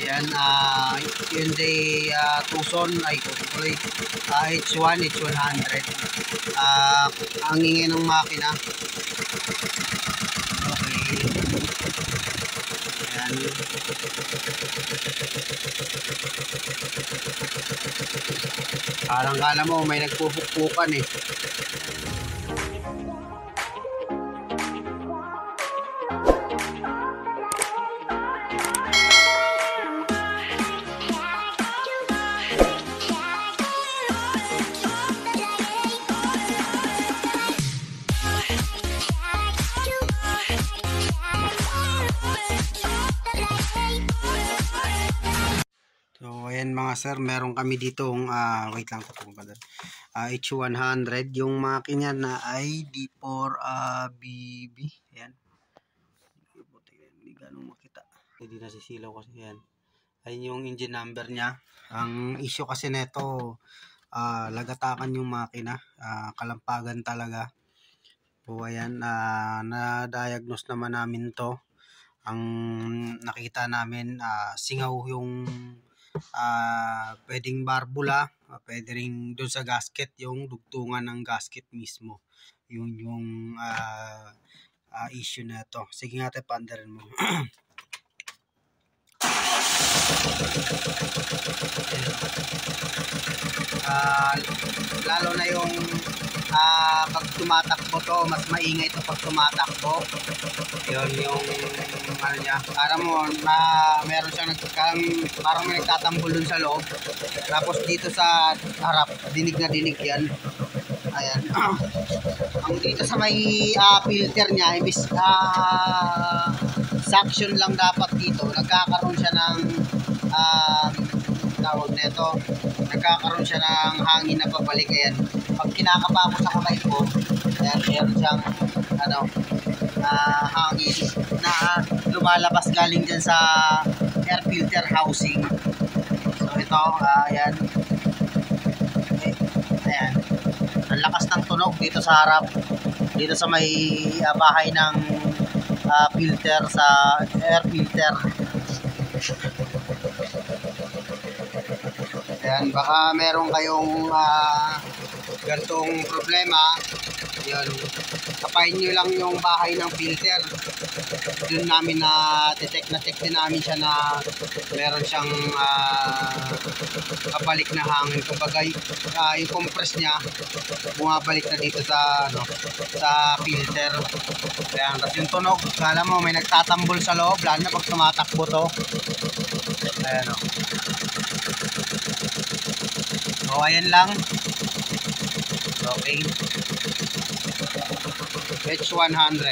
Ayan, Hyundai Tucson ay tuloy, H1, H100. Ang ingay ng makina. Okay. Ayan. Parang kala mo may nagpupukpukan eh. So ayan mga sir, meron kami ditong wait lang ko kung H100. Yung makina na ay D4 BB. Ayan. Hindi ganun makita. Hindi nasisilaw kasi yan. Ayun yung engine number niya. Ang issue kasi neto, lagatakan yung makina. Kalampagan talaga. So ayan, na-diagnose naman namin to. Ang nakita namin, singaw yung pwedeng barbula, pwede rin doon sa gasket, yung dugtungan ng gasket mismo. Yun yung issue na to. Sige nga tayo, pandarin mo. Lalo na yung pag tumatakbo to, mas maingay ito pag tumatakbo. Yun yung ano niya, parang mo na meron siyang parang may nagtatambol dun sa loob, tapos dito sa harap dinig na dinig yan. Ayan. Ang dito sa may filter niya, imbis suction lang dapat dito, nagkakaroon siya ng tawag nito, nagkakaroon siya ng hangin na pabalik. Ayan, pag kinakapa ko sa kamay ko, ayan, meron siyang hangin na lumalabas galing dyan sa air filter housing. So ito, ayan, okay. Ayan, ang lakas ng tunog dito sa harap, dito sa may bahay ng filter, sa air filter. Ayan, baka meron kayong gantong problema. Yun, kapain nyo lang yung bahay ng filter. Doon namin na-check din namin siya na meron siyang kabalik na hangin. Kumbaga, yung compress niya bumabalik na dito sa sa filter. Ayan, tapos yung tunog, kala mo may nagtatambol sa loob, lalo na pag tumatakbo to. Ayan o. So ayan lang. Okay. H100.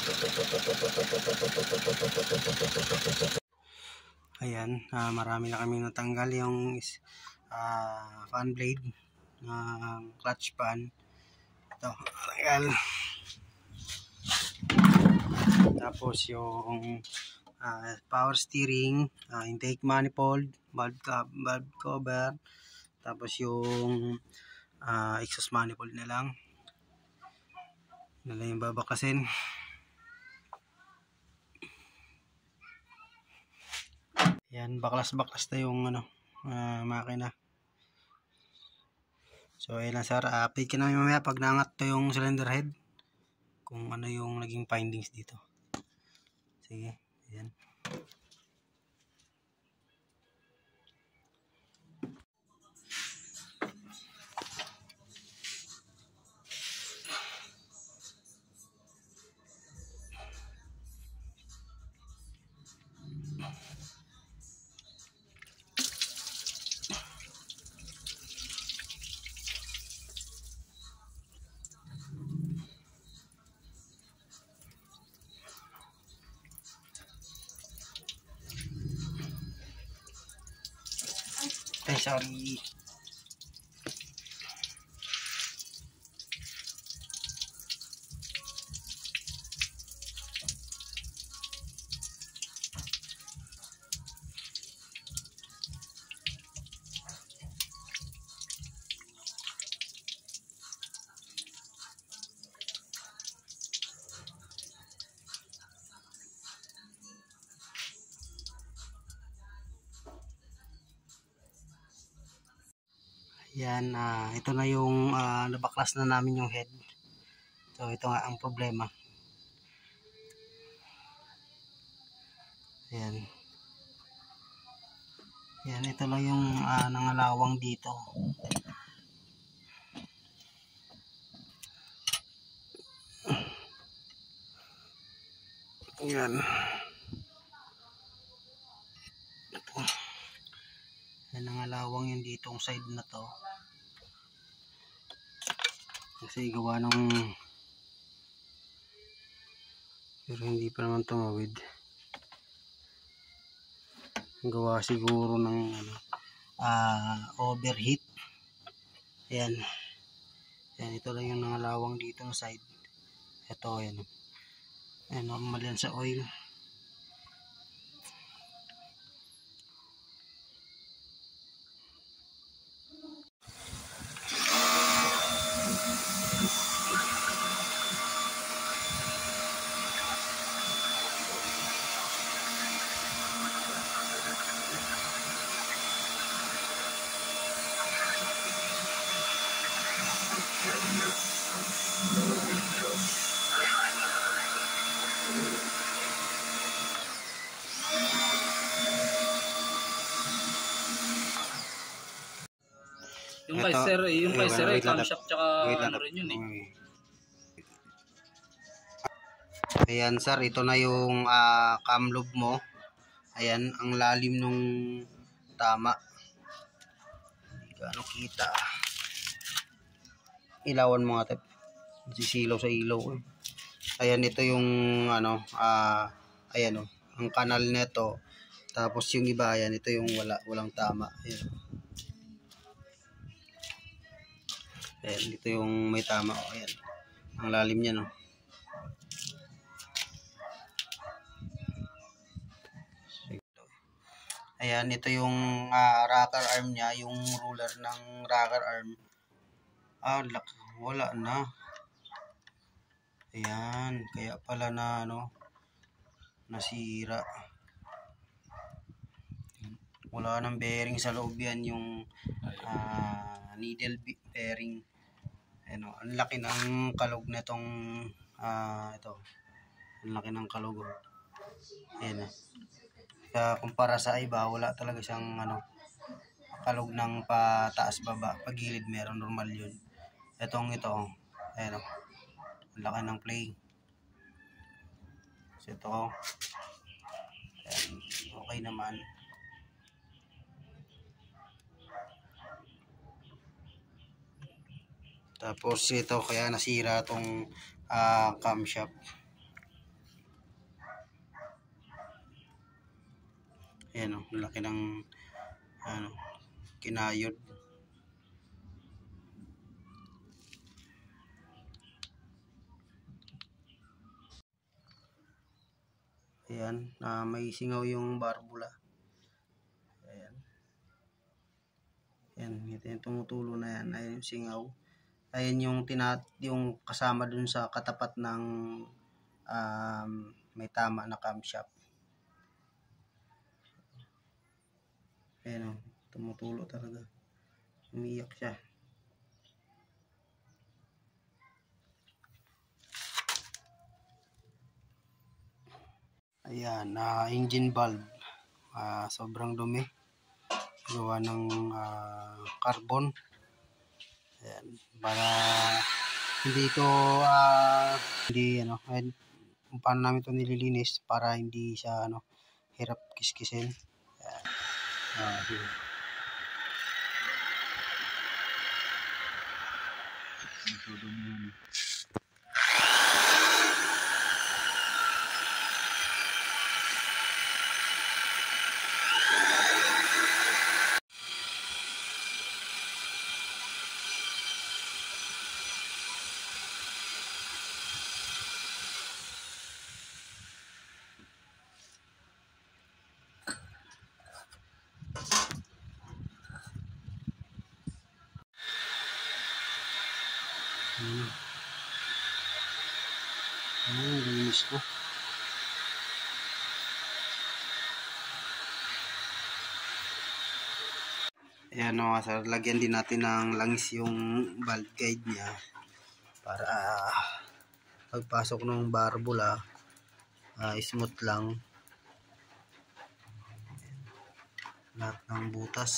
Ayan, marami na kami natanggal yung fan blade, clutch pan. Ito, tanggal. Tapos yung power steering, intake manifold, valve cover, tapos yung exhaust manifold na lang. Yan lang yung babakasin. Yan, baklas na yung makina. So ayun lang sir, update ka namin mamaya pag naangat to yung cylinder head, kung ano yung naging findings dito. Sige, ayan. Ay, sorry. Yan, ito na yung nabaklas na namin yung head. So ito nga ang problema. Yan. Yan, ito lang yung nangalawang dito. Yan. Ito. Yan, nangalawang yung ditong side na to. Kasi gawa ng pero hindi pa naman tumawid. Gawa siguro ng overheat. Ayan. Ayan, ito lang yung nangalawang dito ng side. Ito, ayan. Ayan, normal yan sa oil. Yung kay sir, camshaft tsaka ano rin yun eh. Ayan sir, ito na yung cam lobe mo. Ayan, ang lalim nung tama. Hindi gaano kita. Ilawan mo nga, sisilaw sa ilaw eh. Ayan, ito yung ayan ang kanal nito. Tapos yung iba, ayan, ito yung walang tama. Ayan. Ayan, dito yung may tama. Ayan, ang lalim niya, no. Ayan, ito yung rocker arm niya, yung ruler ng rocker arm. Wala na. Ayan, kaya pala na nasira. Wala nang bearing sa loob yan, yung needle bearing. Ayan, ang laki ng kalog na itong ito. Ang laki ng kalog. Ayan. Kumpara sa iba, wala talaga siyang kalog ng pataas baba, pagilid meron, normal yun. Ito, ayan ang laki ng play. So ito, ayan, okay naman. Tapos ito, kaya nasira itong camshaft. Ayan laki ng kinayod. Ayan, may singaw yung barbula. Ayan. Ayan, ito yung tumutulo na yan. Ayan yung singaw. Ayan yung kasama dun sa katapat ng may tama na camshaft. Ayan tumutulo talaga. Umiyak siya. Ayan, engine valve. Sobrang dumi. Gawa ng carbon. Ayan, para hindi ito kung paano namin ito nililinis para hindi siya hirap kiskisin. Ayan. Linis ko. Ayan mga sir, lagyan din natin ng langis yung valve guide niya para pagpasok ng barbula smooth lang lahat ng butas.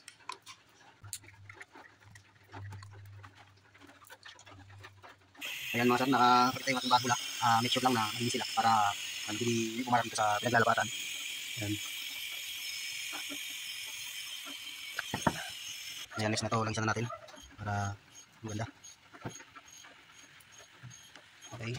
Ayan mga sir, nakakita yung ating barbula. Make sure lang na hindi sila para hindi umarap dito sa pinaglalapatan. Ayan. Ayan, next na to, langis na natin para maganda. Okay.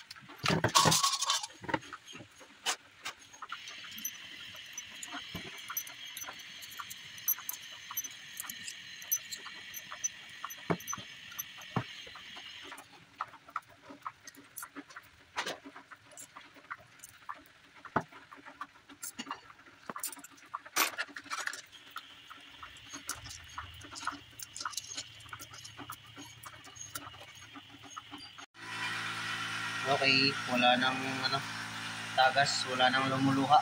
Okay, wala nang tagas, wala nang lumuluha.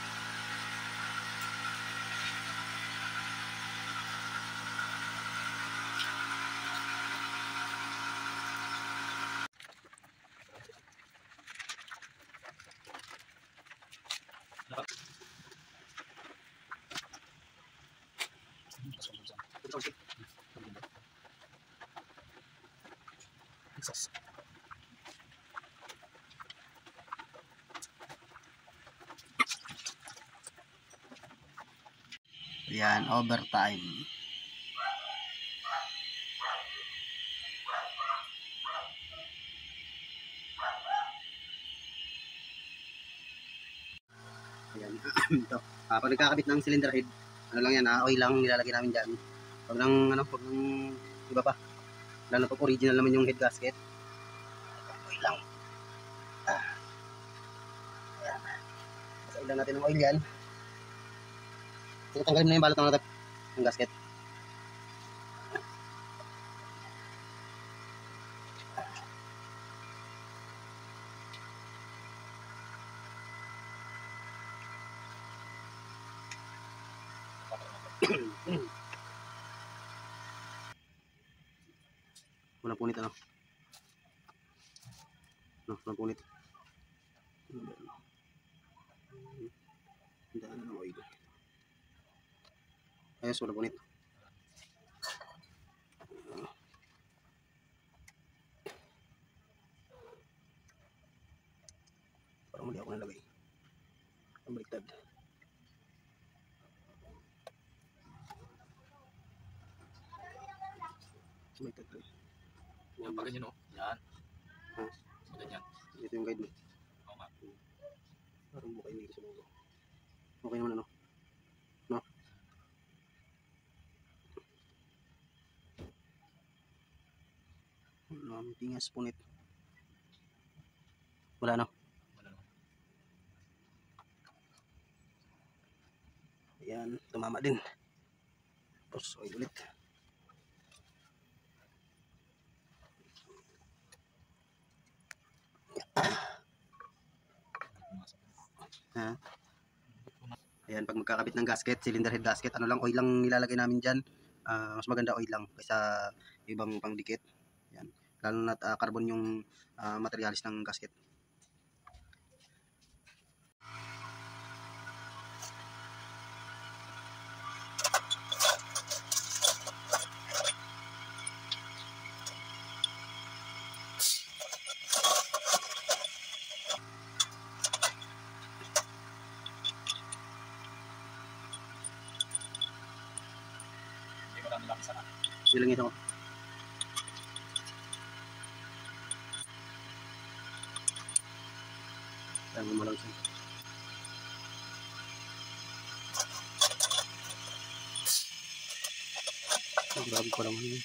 Yan, overtime. Ayan. Ito. Pag nagkakabit ng cylinder head, ano lang yan, oil lang nilalagay namin dyan. Pag ng iba pa. Lalo pag original naman yung head gasket. Oil lang. Ayan. Sa lang natin ng oil yan. So, tanggalin mo na yung balot ng gasket. Walang punit ano? No, walang punit. Daan ng oil. Ayos, walang punit. Parang mali ako nalagay. Ang baliktad. Baliktad ko. Yan pa ganyan o. Yan. Ha? Ganyan. Ito yung guide mo. Oo nga. Parang mukha hindi ko sa logo. Okay naman ano? No? Tingas punit. Wala no? Wala no. Ayan, tumama din. Tapos oil ulit. Ha? Ayan, pag magkakabit ng gasket, cylinder head gasket, ano lang, oil lang nilalagay namin dyan. Mas maganda oil lang kaysa ibang pangdikit. Ayan. Lalo na carbon yung materialis ng gasket. Silang ito. Tama mo lang siya. Grabe ko lang yun.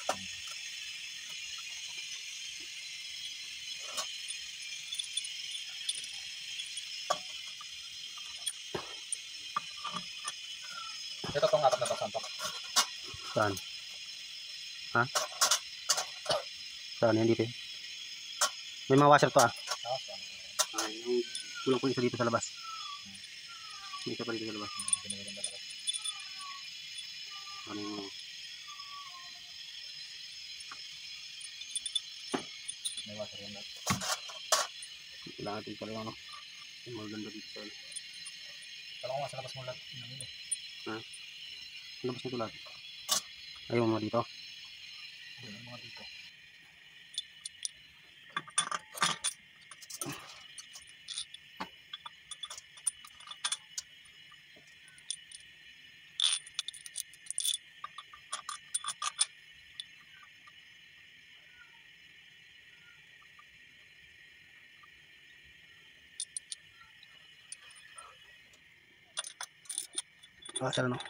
Ito pang apat na pasantok. Saan? Ha? Saan? Yan dito eh. May mga washer to yung kulang po isa dito sa labas. May isa pa dito sa labas. Ano yung may water yan. kailangan natin pala ano. Yung maganda dito sa Kala ko nga sa labas mo lahat. ha? Labas nito lahat. Ayaw mo dito. Yung mga dito. Sir ano.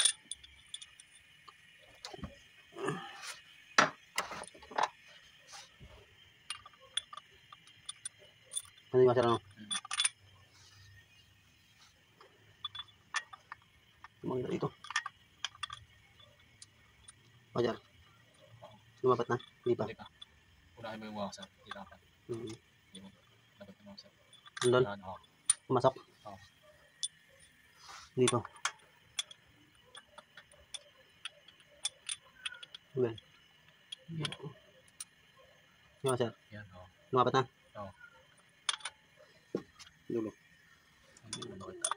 Ano yung sir ano? Maganda dito. Sir. Lumapat na? Hindi pa. Hindi pa. Unahin mo yung mga sir. Hindi dapat. Hindi mo. Dapat yung mga sir. Andun? Pumasok? Oo. Dito. Well. Yung sir. Yan, oo. Lumapat na? Oo. Dulo. Hindi mo nakita.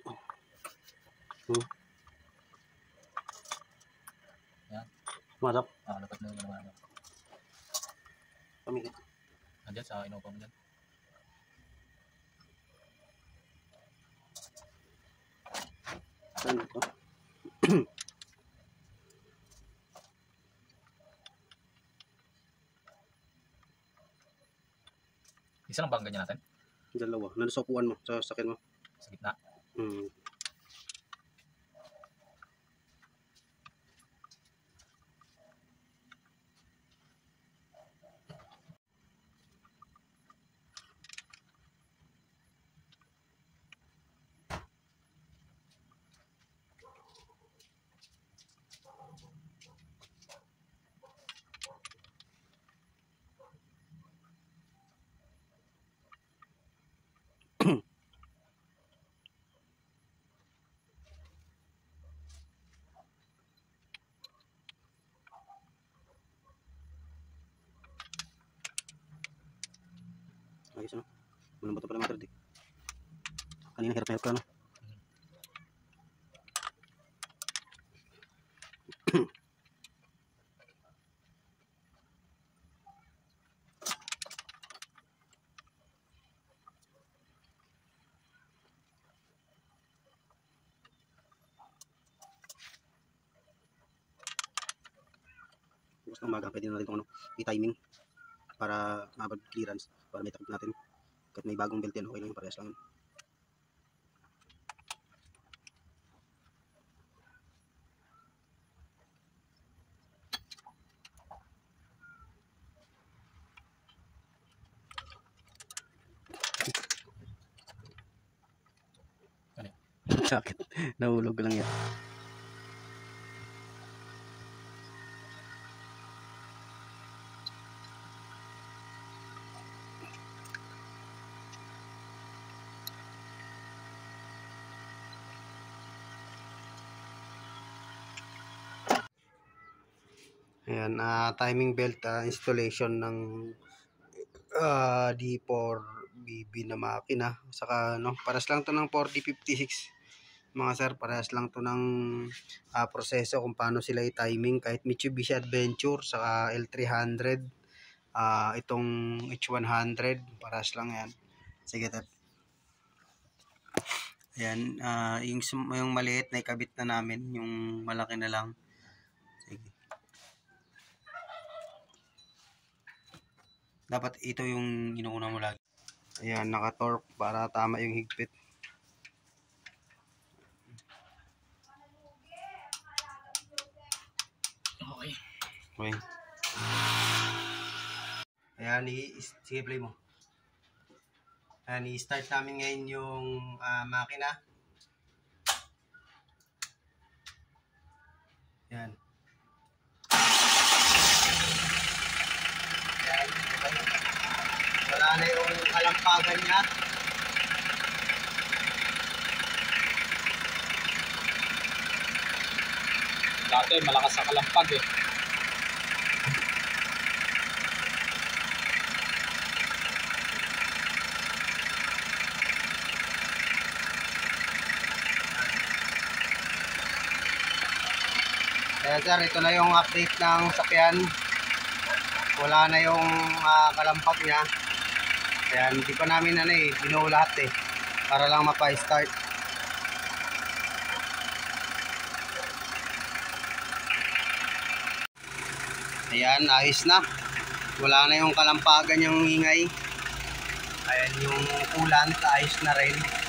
Yan. Pumasok? Dapat na yung ano. Pamigit. Andyan sa inupa mo dyan. Saan ito? Isa lang ba ang ganyan natin? Dalawa. Nandun sa upuan mo. Sa sakin mo. Sa gitna. Ayos ano? Walang bato pala materd eh. Kanina hirap na hirap ka ano? Basta umaga pwede na natin itong ano, i-timing para mabag clearance, para may takip natin. Kahit may bagong belt yan, okay lang yung parehas lang yun. Sakit. Nahulog lang yan. Ayan, timing belt installation ng D4BB na makina. Saka no, paras lang to ng 4056. Mga sir, parehas lang to ng proseso kung paano sila i-timing. Kahit Mitsubishi Adventure, saka L300, itong H100, parehas lang yan. Sige, tat. Ayan, yung maliit na ikabit na namin, yung malaki na lang. Sige. Dapat ito yung inuuna mo lagi. Ayan, naka-torque para tama yung higpit. Okay. Okay. Ayan, sige play mo. Ayan, i-start namin ngayon yung makina. Ayan. Ayan, okay. Wala na yung kalampagan niya. Dati malakas sa kalampag eh. Kaya sir, ito na yung update ng sakyan. Wala na yung kalampag niya. Kaya hindi pa namin binuo lahat para lang mapa-start. Ayan, ayos na. Wala na yung kalampagan yung ingay. Ayan yung coolant, ayos na rin.